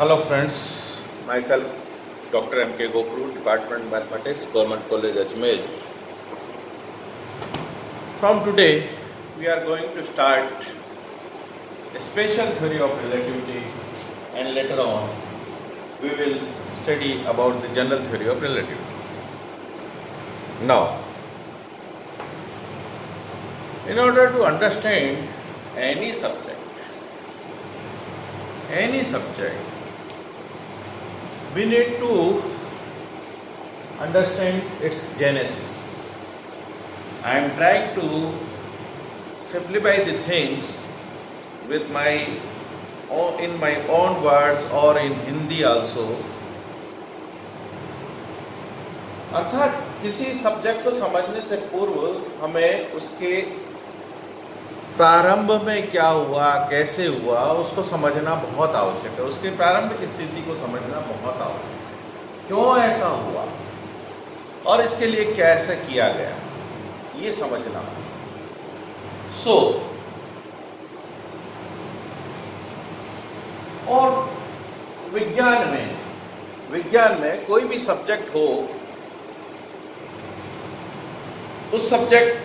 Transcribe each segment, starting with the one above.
Hello friends, myself Dr. M.K. Gopru, Department Mathematics, Government College Ajmer. From today, we are going to start a special theory of relativity, and later on we will study about the general theory of relativity. Now, in order to understand any subject, we need to understand its genesis. I am trying to simplify the things with in my own words or in Hindi also. अर्थात किसी subject को समझने से पूर्व हमें उसके प्रारंभ में क्या हुआ, कैसे हुआ, उसको समझना बहुत आवश्यक है। उसके प्रारंभिक स्थिति को समझना बहुत आवश्यक है। क्यों ऐसा हुआ और इसके लिए कैसे किया गया, ये समझना। और विज्ञान में कोई भी सब्जेक्ट हो, उस सब्जेक्ट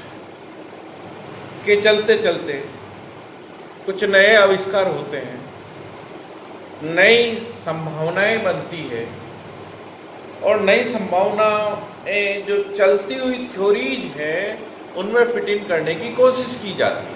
के चलते चलते कुछ नए आविष्कार होते हैं, नई संभावनाएं बनती है, और नई संभावनाएं जो चलती हुई थ्योरीज हैं उनमें फिट इन करने की कोशिश की जाती है।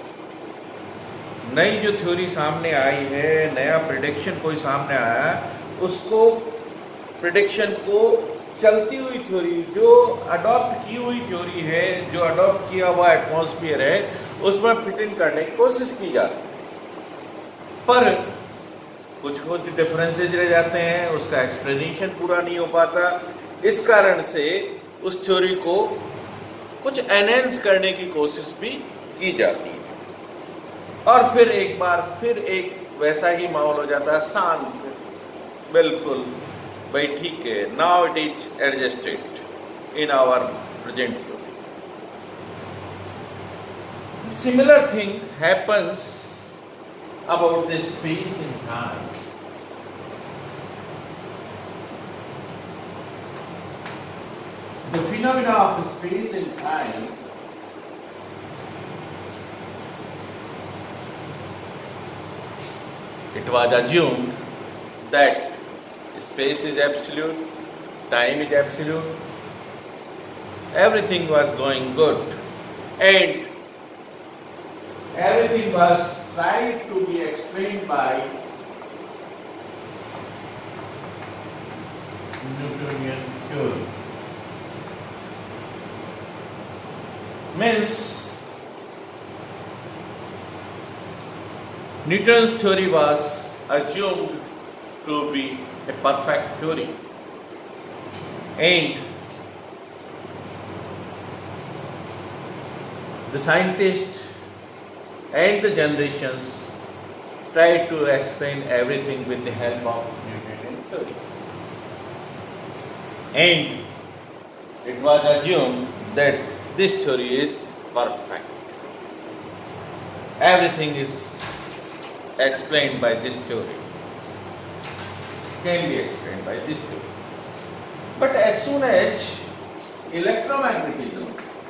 नई जो थ्योरी सामने आई है, नया प्रेडिक्शन कोई सामने आया, उसको प्रेडिक्शन को चलती हुई थ्योरी, जो अडॉप्ट की हुई थ्योरी है, जो अडॉप्ट किया हुआ एटमॉस्फेयर है, उसमें फिट इन करने की कोशिश की जाती है। पर कुछ डिफरेंसेज रह जाते हैं, उसका एक्सप्लेनेशन पूरा नहीं हो पाता। इस कारण से उस थ्योरी को कुछ एनहेंस करने की कोशिश भी की जाती है, और फिर एक वैसा ही माहौल हो जाता है, शांत, बिल्कुल भाई ठीक है, now it is adjusted in our present theory. Similar thing happens about the space in time. The phenomena of space and time it was assumed that space is absolute, time is absolute, everything was going good, and everything was tried to be explained by Newtonian theory. Means Newton's theory was assumed to be a perfect theory, and the scientists and the generations tried to explain everything with the help of Newtonian theory, and it was assumed that this theory is perfect. Everything is explained by this theory, can be explained by this theory. But as soon as electromagnetism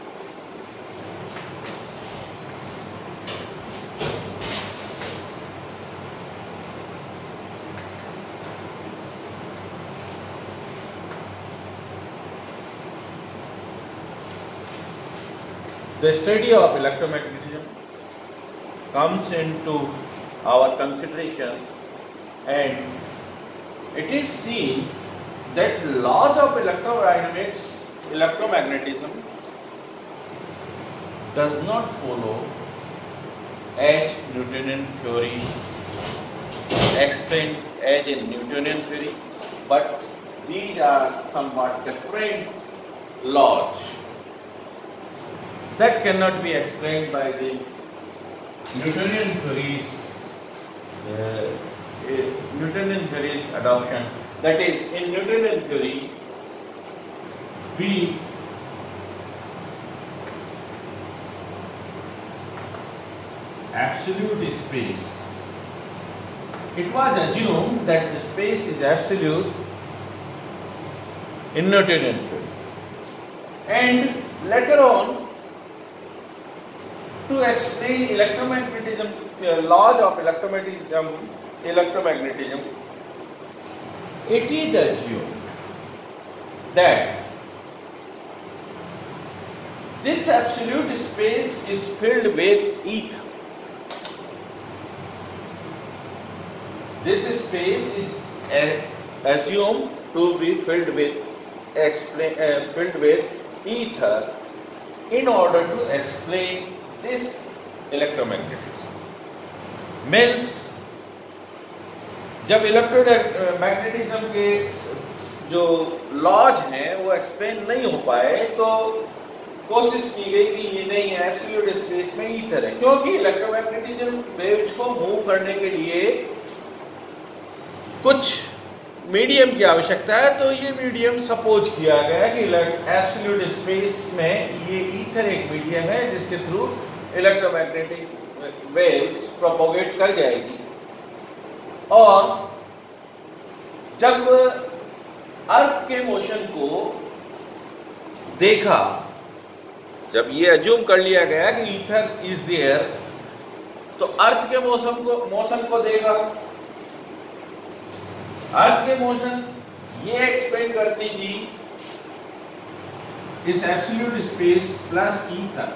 the study of electromagnetism comes into our consideration, and it is seen that laws of electromagnetism does not follow as Newtonian theory explained as in Newtonian theory, but these are somewhat different laws that cannot be explained by the Newtonian theories, Newtonian theory adoption. That is, in Newtonian theory, we absolute space it was assumed that the space is absolute in Newtonian theory. And later on, to explain electromagnetism, the laws of electromagnetism, it is assumed that this absolute space is filled with ether. This space is assumed to be filled with ether in order to explain this electromagnetism. Means जब electromagnetism के जो laws हैं वो explain नहीं हो पाए तो कोशिश की गई कि ये नहीं है, एब्सोल्यूट स्पेस में ईथर है, क्योंकि इलेक्ट्रोमैग्नेटिज्म वेव्स को मूव करने के लिए कुछ मीडियम की आवश्यकता है। तो ये मीडियम सपोज किया गया कि एब्सोल्यूट स्पेस में ये ईथर एक मीडियम है जिसके थ्रू इलेक्ट्रोमैग्नेटिक वेव्स प्रोपोगेट कर जाएगी। और जब अर्थ के मोशन को देखा, जब ये अज्यूम कर लिया गया कि ईथर इज देयर, तो अर्थ के मोशन को देखा। अर्थ के मोशन ये एक्सप्लेन करती थी इस absolute space plus ether,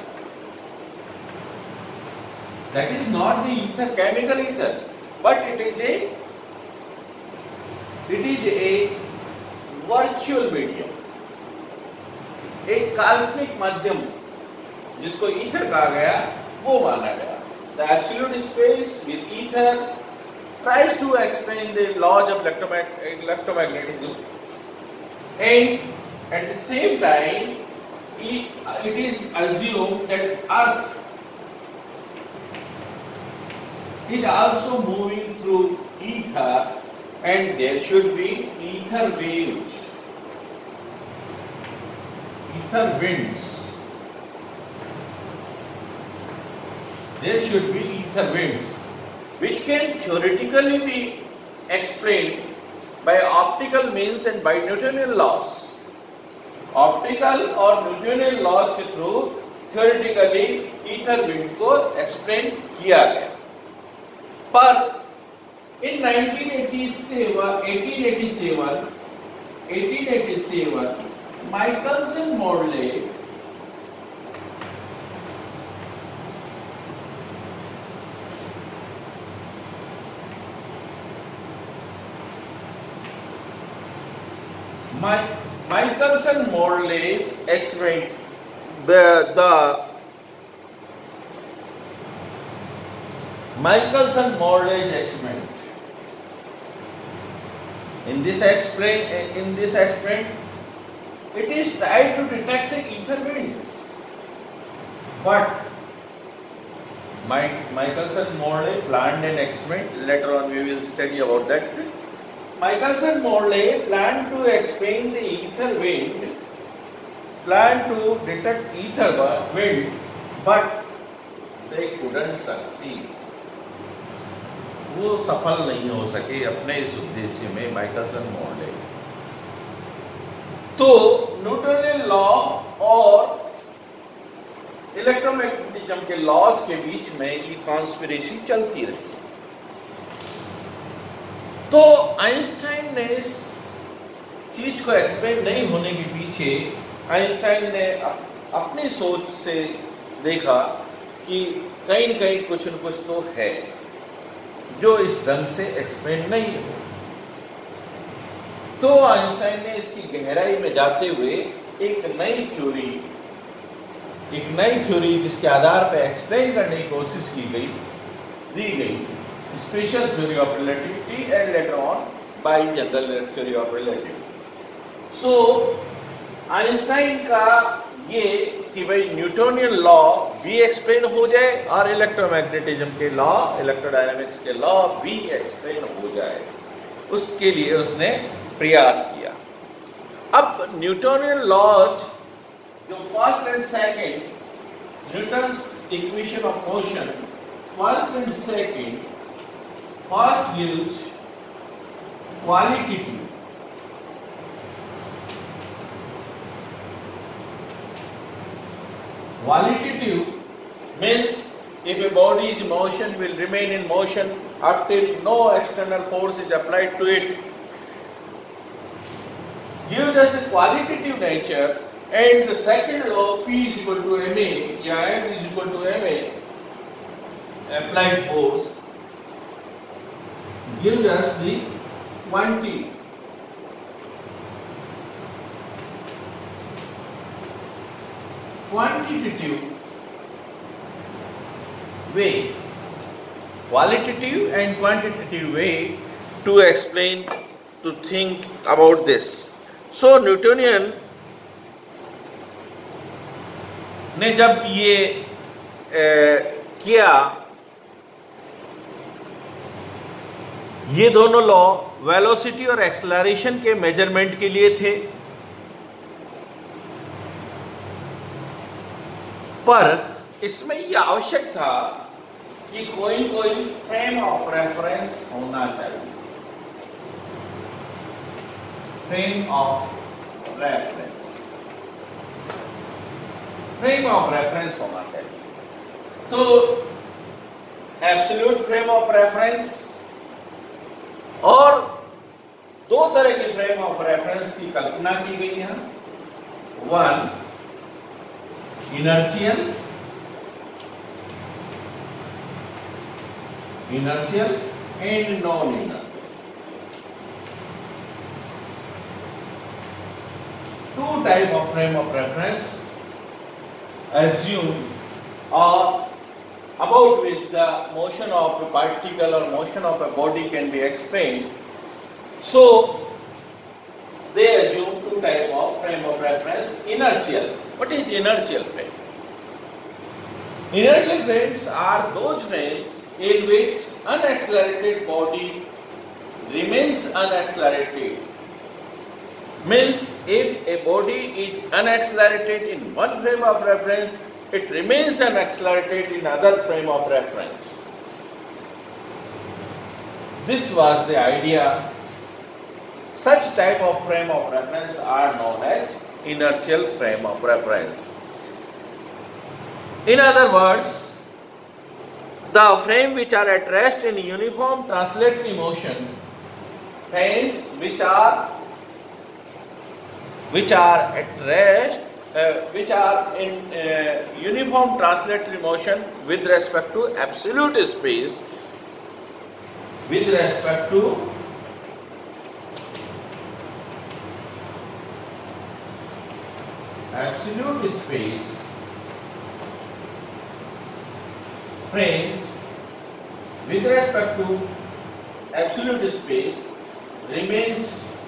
that is not the ether, chemical ether, but it is a virtual medium, एक काल्पनिक माध्यम जिसको ईथर कहा गया वो माना गया। The absolute space with ether tries to explain the laws of electromagnetism, and at the same time it is assumed that Earth is also moving through ether and there should be ether waves, ether winds. There should be ether winds, which can theoretically be explained by optical means and by Newtonian laws. Optical और Newtonian laws के through theoretically ether wind को explain किया गया। पर in 1887 Michelson-Morley Michelson-Morley's experiment, the Michelson-Morley's experiment. In this experiment, it is tried to detect the ether winds, but Michelson-Morley planned an experiment. Later on, we will study about that. Michelson-Morley planned to explain the ether wind, planned to detect ether wind, but they couldn't succeed. वो सफल नहीं हो सके अपने इस उद्देश्य में Michelson Morley. तो न्यूटनियन लॉ और इलेक्ट्रोमैग्नेटिज्म के लॉज के बीच में ये कॉन्स्पिरेसी चलती रही। तो आइंस्टाइन ने इस चीज को एक्सप्लेन नहीं होने के पीछे आइंस्टाइन ने अपनी सोच से देखा कि कहीं न कहीं कुछ न कुछ तो है जो इस ढंग से एक्सप्लेन नहीं हो। तो आइंस्टाइन ने इसकी गहराई में जाते हुए एक नई थ्योरी जिसके आधार पर एक्सप्लेन करने की कोशिश दी गई special theory of relativity and later on by general theory of relativity. So Einstein का ये कि भाई न्यूटोनियन लॉ भी एक्सप्लेन हो जाए और इलेक्ट्रोमैग्नेटिज्म के लॉ, इलेक्ट्रोडायनामिक्स के लॉ भी एक्सप्लेन हो जाए, उसके लिए उसने प्रयास किया। अब न्यूटोनियन लॉज जो first and second Newton's equation of motion first and second First gives qualitative. Qualitative means if a body is in motion, will remain in motion until no external force is applied to it. Gives us the qualitative nature, and the second law, P is equal to ma, या M is equal to ma, applied force, gives us the quantity. Quantitative way, qualitative and quantitative way to explain, to think about this. So Newtonian ने जब ये किया, ये दोनों law velocity और acceleration के measurement के लिए थे, पर इसमें यह आवश्यक था कि कोई फ्रेम ऑफ रेफरेंस होना चाहिए, फ्रेम ऑफ रेफरेंस होना चाहिए। तो एब्सोल्यूट फ्रेम ऑफ रेफरेंस और दो तरह की फ्रेम ऑफ रेफरेंस की कल्पना की गई है। One inertial and non-inertial. Two type of frame of reference assume or about which the motion of a particle or motion of a body can be explained. So they assume two type of frame of reference. Inertial. What is inertial frame? Inertial frames are those frames in which unaccelerated body remains unaccelerated. Means if a body is unaccelerated in one frame of reference, it remains unaccelerated in other frame of reference. This was the idea. Such type of frame of reference are known as inertial frame of reference. In other words, the frame which are at rest in uniform translatory motion, frames which are at rest, which are in uniform translatory motion with respect to absolute space, with respect to absolute space, frames with respect to absolute space remains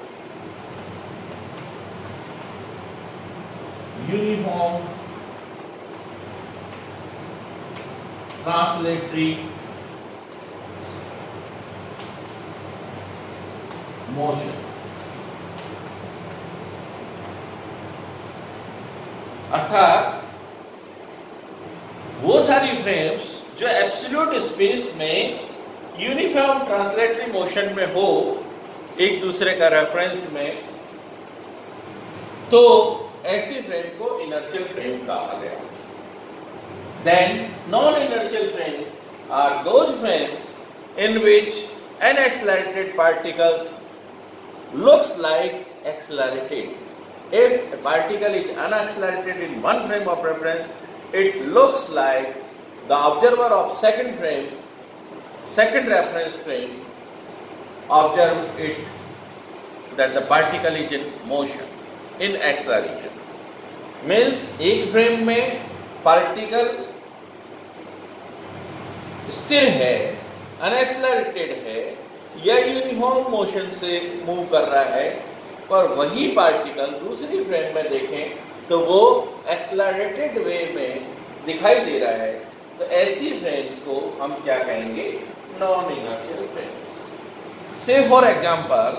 uniform translatory motion. अर्थात वो सारी frames जो absolute space में uniform translatory motion में हो एक दूसरे का रेफरेंस में, तो ऐसी फ्रेम को इनर्शियल फ्रेम कहा गया। Then non-inertial frames are those frames in which unaccelerated particles looks like accelerated. If a particle is unaccelerated in one frame of reference, it looks like the observer of second reference frame observe it that the particle is in motion, in acceleration. Means एक frame में particle स्थिर है, unaccelerated है या uniform motion से move कर रहा है, पर वही पार्टिकल दूसरी फ्रेम में देखें तो वो एक्सेलरेटेड वे में दिखाई दे रहा है, तो ऐसी फ्रेम्स को हम क्या कहेंगे? Non inertial frames. Say for example,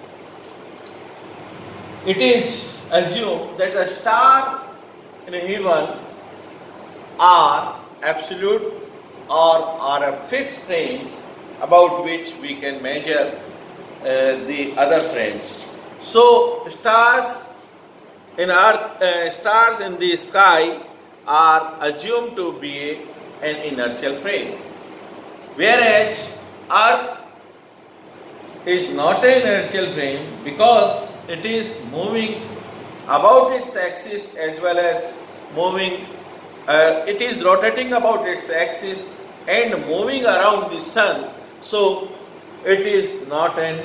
it is assumed that a star in heaven are absolute or are a fixed frame about which we can measure the other frames. So stars in the sky are assumed to be an inertial frame, whereas Earth is not an inertial frame because it is moving about its axis as well as moving, it is rotating about its axis and moving around the sun, so it is not an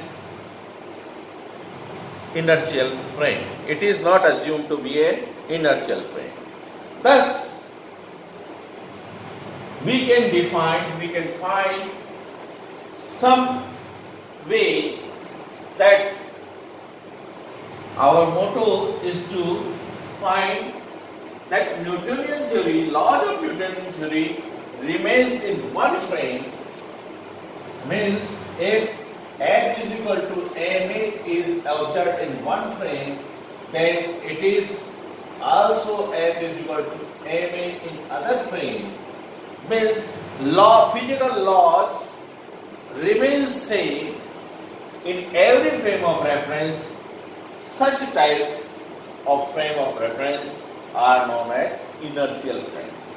inertial frame. It is not assumed to be an inertial frame. Thus, we can find some way that our motto is to find that Newtonian theory, laws of Newtonian theory remains in one frame, means if F is equal to ma is observed in one frame, then it is also F is equal to ma in other frame. Means physical laws remains same in every frame of reference. Such type of frame of reference are known as inertial frames.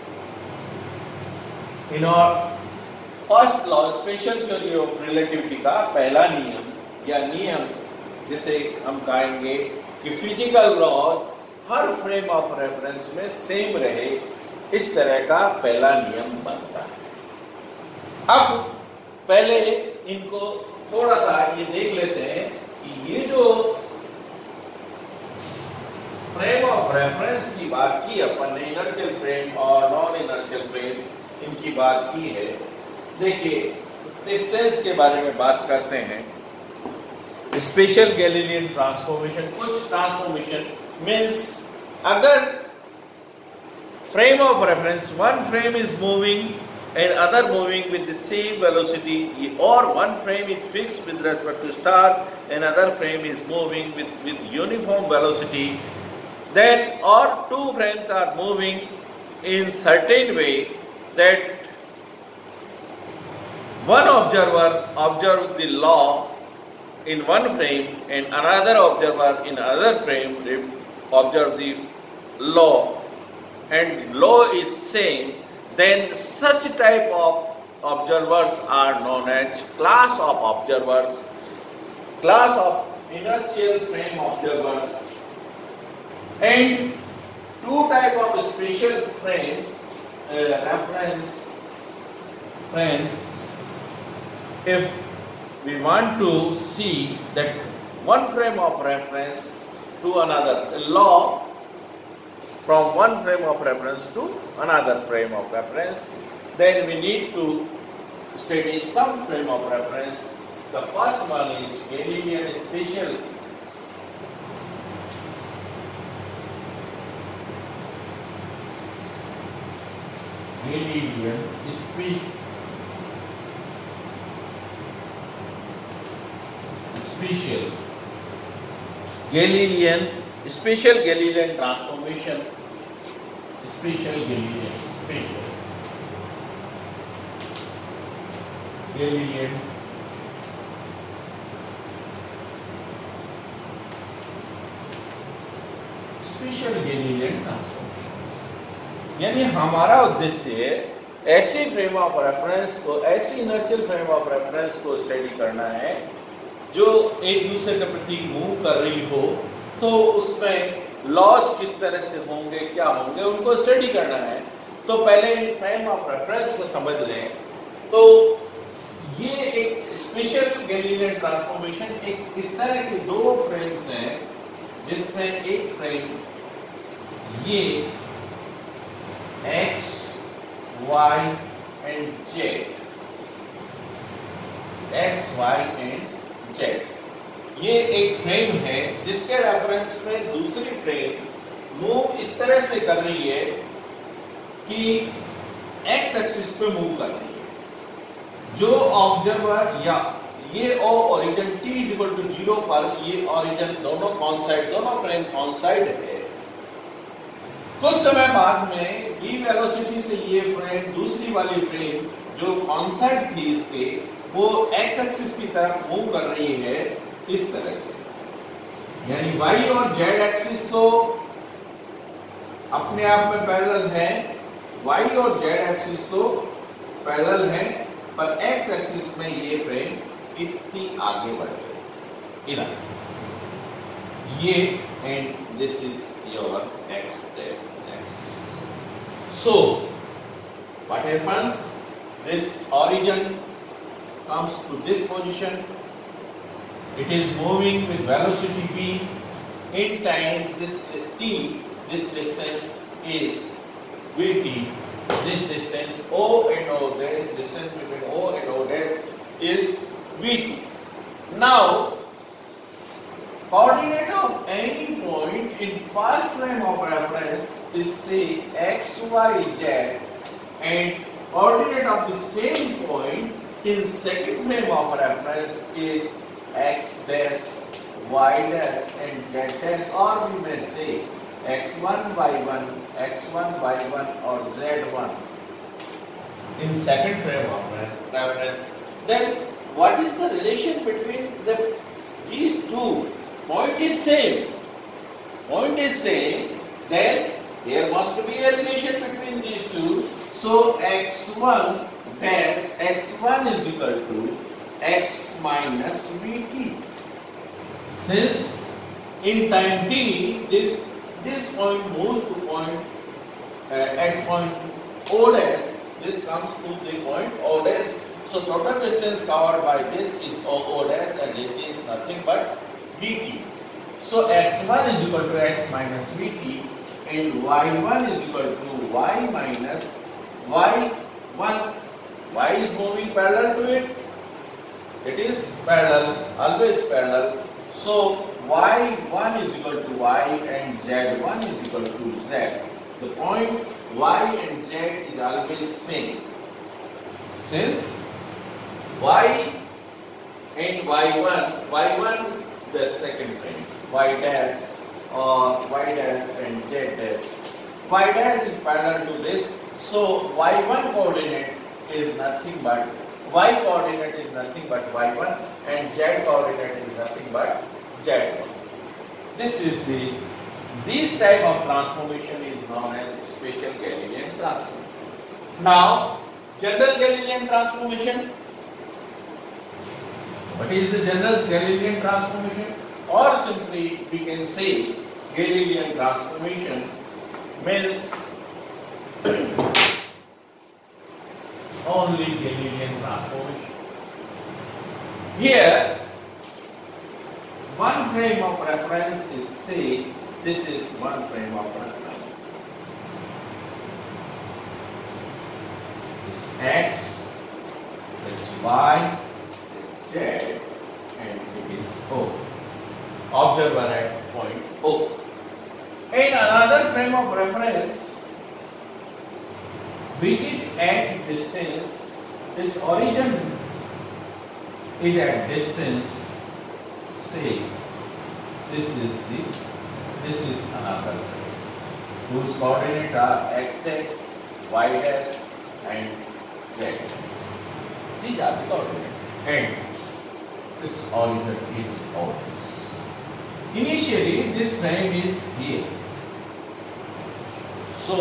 In our first law special theory of relativity का पहला नियम या नियम जिसे हम कहेंगे कि physical law हर फ्रेम ऑफ रेफरेंस में सेम रहे, इस तरह का पहला नियम बनता है। अब पहले इनको थोड़ा सा ये देख लेते हैं कि ये जो फ्रेम ऑफ रेफरेंस की बात की अपन ने, इनर्शियल फ्रेम और नॉन इनर्शियल फ्रेम इनकी बात की है। देखिए डिस्टेंस के बारे में बात करते हैं। स्पेशल गैलीलियन ट्रांसफॉर्मेशन, कुछ ट्रांसफॉर्मेशन मीन्स अगर frame of reference one frame is moving and other moving with the same velocity, or one frame is fixed with respect to stars and other frame is moving with uniform velocity, then or two frames are moving in certain way that one observer observes the law in one frame and another observer in another frame observes the law and law is same, then such type of observers are known as class of observers, class of inertial frame observers. And two type of special frames, reference frames. If we want to see that one frame of reference to another, law from one frame of reference to another frame of reference, then we need to study some frame of reference. The first one is Galilean special. Galilean special Galilean transformation. Special Galilean transformation, यानी हमारा उद्देश्य ऐसे frame of reference को, ऐसी inertial frame of reference को study करना है जो एक दूसरे के प्रति मूव कर रही हो, तो उसमें लॉज किस तरह से होंगे, क्या होंगे, उनको स्टडी करना है। तो पहले इन फ्रेम ऑफ रेफरेंस को समझ लें। तो ये एक स्पेशल गैलीलियन ट्रांसफॉर्मेशन एक इस तरह के दो फ्रेम्स हैं जिसमें एक फ्रेम ये x, y and z, x, y and z, ये एक फ्रेम है जिसके रेफरेंस में दूसरी फ्रेम मूव इस तरह से कर रही है कि x एक्सिस पे मूव कर रही है। जो ऑब्जर्वर या ये ओरिजिन t इक्वल टू 0 पर ये ओरिजिन दोनों कॉन्साइड, दोनों फ्रेम कॉन्साइड है। कुछ समय बाद में v वेलोसिटी से ये फ्रेम दूसरी वाली फ्रेम जो कॉन्सर्ट थी इसके वो एक्स एक्सिस की तरफ मूव कर रही है इस तरह से, यानी वाई और जेड एक्सिस तो अपने आप में पैरेलल है, वाई और जेड एक्सिस तो पैरेलल है, पर एक्स एक्सिस में ये फ्रेम इतनी आगे बढ़ गई इधर, ये and this is your x plus x. So what happens? This origin comes to this position. It is moving with velocity v. In time, this t, this distance is vt. This distance O and O dash, distance between O and O dash is vt. Now, coordinate of any point in first frame of reference is say x, y, z, and coordinate of the same point in second frame of reference is x dash, y dash, and z dash, or we may say x1, y1, x1, y1, or z1 in second frame of reference. Then what is the relation between these two? Point is same. Point is same. Then there must be a relation between these two. So x1 dash x1 is equal to x minus vt. Since in time t this point moves to point at point O dash, this comes to the point O dash. So total distance covered by this is O dash, and it is nothing but vt. So x1 is equal to x minus vt, and y1 is equal to y minus y1. Y is moving parallel to it. It is parallel, always parallel. So y1 is equal to y and z1 is equal to z. The point y and z is always same. Since y and y1 the second frame, y dash or y dash and z dash. Y dash is parallel to this, so y1 coordinate is nothing but y coordinate is nothing but y1, and z coordinate is nothing but z1. This type of transformation is known as special Galilean transformation. Now, general Galilean transformation. What is the general Galilean transformation? Or simply we can say Galilean transformation means only Galilean transformation. Here, one frame of reference is say this is one frame of reference. This x, this y, Z, and it is O. Observer at point O. In another frame of reference, which is at distance, its origin is at distance, say this is another frame whose coordinates are x dash, y dash, and z dash. These are the coordinates. And this origin is always. Initially, this frame is here. So,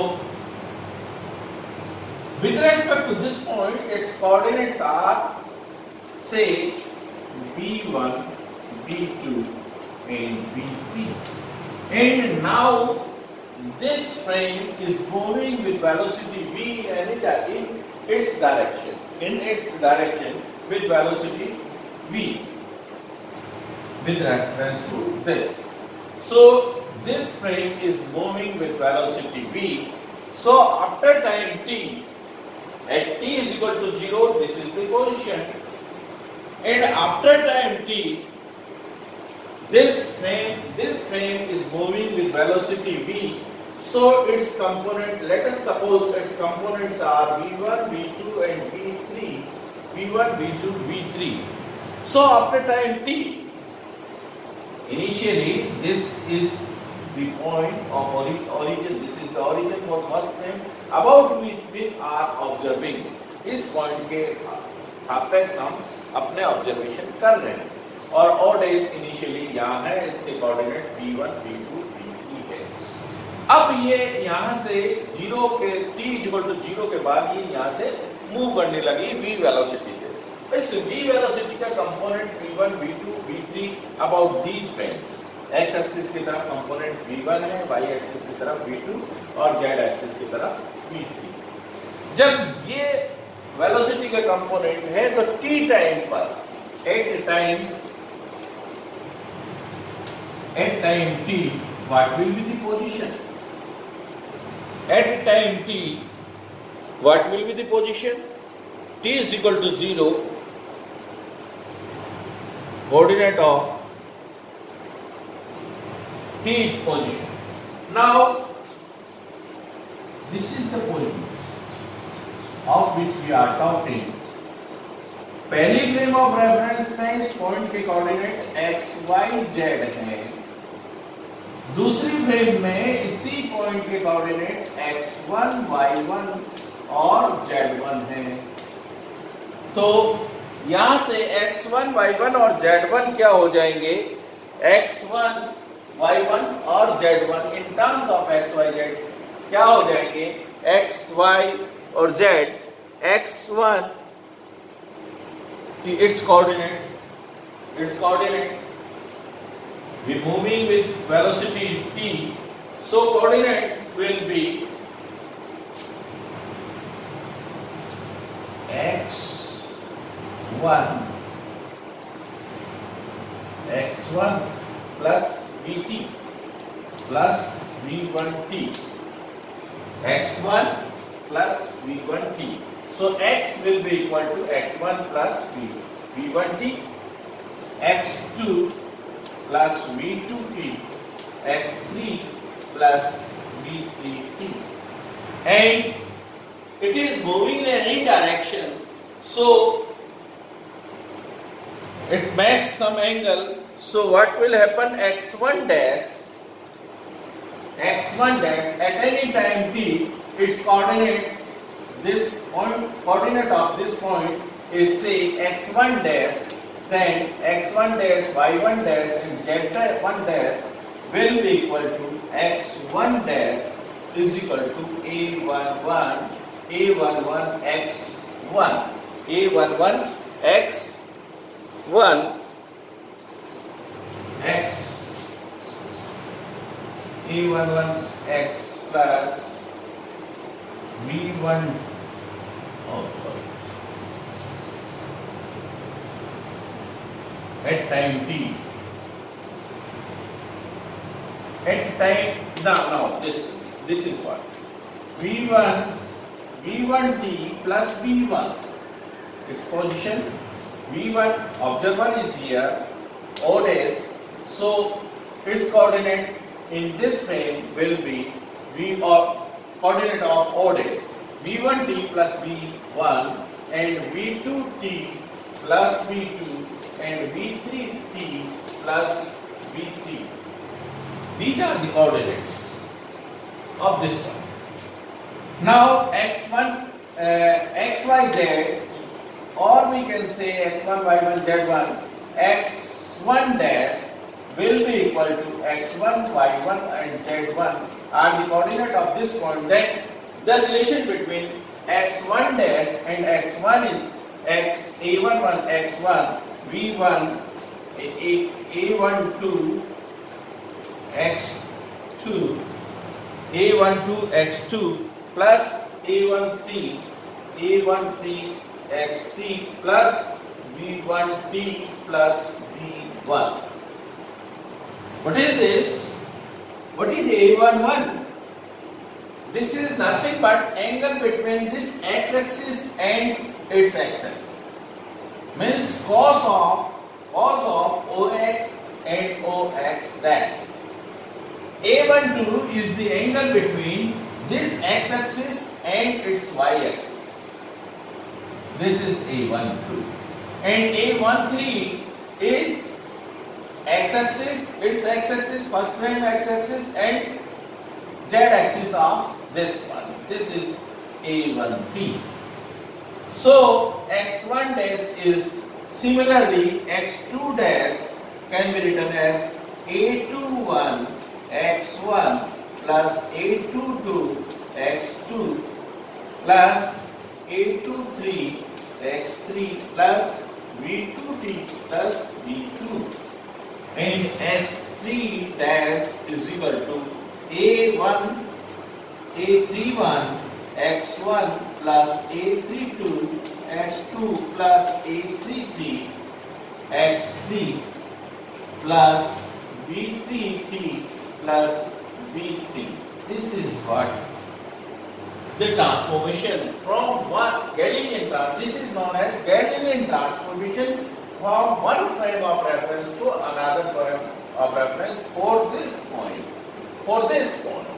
with respect to this point, its coordinates are say b1, b2, and b3. And now, this frame is moving with velocity v and in its direction. With velocity v with reference to this. So this frame is moving with velocity v. So after time t, at t is equal to 0, this is the position. And after time t, this frame is moving with velocity v. So its component, let us suppose its components are v1, v2, and v3. v1, v2, v3. So after time t, initially this is the point of origin. This is the origin for first frame about which we are observing. इस point के सापेक्ष हम अपने observation कर रहे हैं। और odd as initially यहाँ है, इसके कोऑर्डिनेट v1, v2, v3 है। अब ये यहाँ से 0 के t=0 के बाद ये यहाँ से मूव करने लगी v वेलोसिटी से। इस v वेलोसिटी का component v1, v2, v3 about these friends. x axis की तरफ कंपोनेंट v1 है, y एक्सिस की तरफ v2 और z एक्सिस की तरफ v3। जब ये वेलोसिटी का कंपोनेंट है तो t टाइम पर at time t what will be the position? At time t what will be the position? T is equal to 0, coordinate of t position. Now this is the point of which we are talking. पहली frame of reference में इस point के coordinate x, y, z हैं। दूसरी frame में इसी point के coordinate x1, y1 और z1 हैं। तो यहां से x1, y1 और z1 क्या हो जाएंगे? x1, y1 और z1 in terms of x, y, z क्या हो जाएंगे? x, y और z। x1 its coordinate we moving with velocity t, so coordinate will be x1 plus vt plus v1t, x1 plus v1t. So x will be equal to x1 plus v1t, x2 plus v2t, x3 plus v3t, and it is moving in any direction, so it makes some angle. So what will happen? x1 dash at any time t, its coordinate, this point, coordinate of this point is say x1 dash, then x1 dash, y1 dash and z1 dash will be equal to x1 dash is equal to a11 x1 a11 x1 x a11 x plus v1 at time t. At time now this is what v1t plus v1 its position. v1 observer is here, o dash, so its coordinate in this frame will be coordinate of o dash, v1t plus v1 and v2t plus v2 and v3t plus v3. These are the coordinates of this point. Now x1 xyz, or we can say x1 y1 z1, x1 dash will be equal to x1 y1 and z1 are the coordinate of this point. Then the relation between x1 dash and x1 is x a11 x1 v1 a12 x2 a12 x2 plus a13 x3 plus v1t plus v1. What is this? What is a11? This is nothing but angle between this x-axis and its x-axis. Means cos of OX and OX dash. A12 is the angle between this x-axis and its y-axis. This is A12. And A13 is x-axis, its x-axis, first plane x-axis and z-axis of this one. This is A13. So x1 dash is similarly x2 dash can be written as a21 x1 plus a22 x2 plus a23 x3 plus v2t plus v2, and x3 dash is equal to a31 x1 plus a32 x2 plus a33 x3 plus v3t plus v3. This is what the transformation from one Galilean this is known as Galilean transformation from one frame of reference to another frame of reference for this point.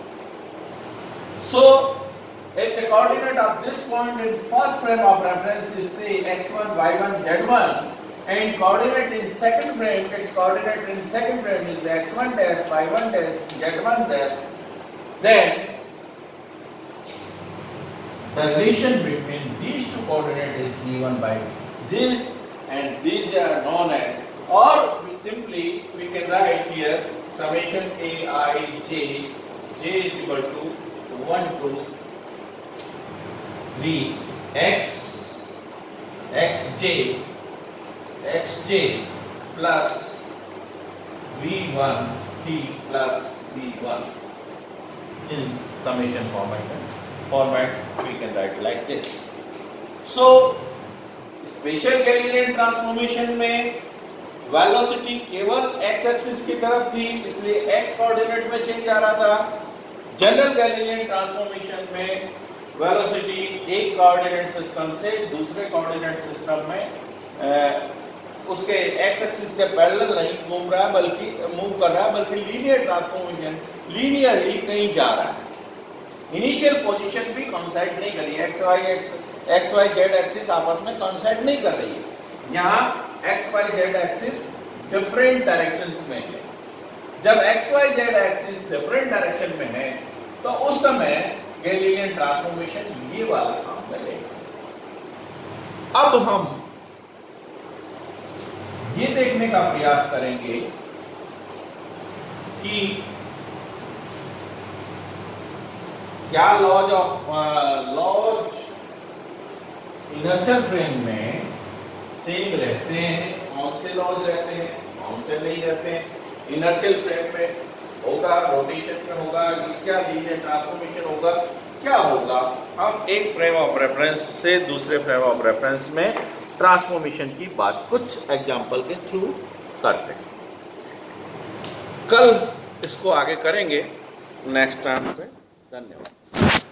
So if the coordinate of this point in first frame of reference is say x1, y1, z1, and coordinate in second frame, its coordinate in second frame is x1 dash, y1 dash, z1 dash, then the relation between these two coordinates is given by this, and these are known as, or we can write here summation aij, j is equal to 1 to 3 xj plus v1 t plus v1 in summation format we can write like this. So special Galilean transformation में velocity केवल x axis की तरफ थी, इसलिए x coordinate में change आ रहा था। जनरल गैलीलियन ट्रांसफॉर्मेशन में वेलोसिटी एक कोऑर्डिनेट सिस्टम से दूसरे कोऑर्डिनेट सिस्टम में उसके x एक्सिस के पैरेलल नहीं घूम रहा है, बल्कि मूव कर रहा है, बल्कि लीनियर ट्रांसफॉर्मेशन लीनियरली कहीं जा रहा है। इनिशियल पोजीशन भी कोइंसाइड नहीं कर रही है, एक्स वाई जेड एक्सिस आपस में कोइंसाइड नहीं कर रही है। यहाँ x y z axis different directions में है। जब x y z axis different direction में है तो उस समय गैलीलियन ट्रांसफॉर्मेशन ये वाला काम करेगा। अब हम ये देखने का प्रयास करेंगे कि क्या लॉज इनर्शियल फ्रेम में सेम रहते हैं, कौन से लॉज रहते हैं, कौन से नहीं रहते हैं। इनर्शियल फ्रेम में होगा, रोटेशन में होगा, क्या लीनियर ट्रांसफॉर्मेशन होगा, क्या होगा। हम एक फ्रेम ऑफ रेफरेंस से दूसरे फ्रेम ऑफ रेफरेंस में ट्रांसफॉर्मेशन की बात कुछ एग्जांपल के थ्रू करते हैं। कल इसको आगे करेंगे नेक्स्ट टाइम पे। धन्यवाद।